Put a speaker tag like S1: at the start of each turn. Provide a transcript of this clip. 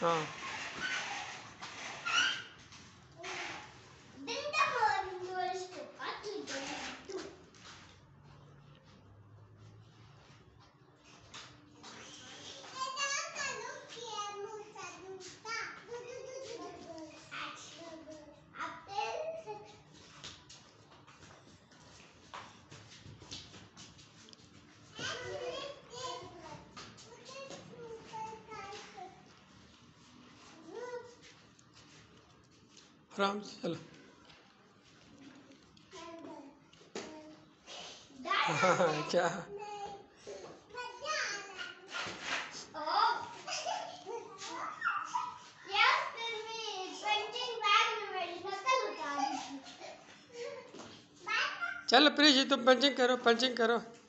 S1: हाँ आराम से चलो। हाँ क्या चलो प्लीज तुम पंचिंग करो, पंचिंग करो।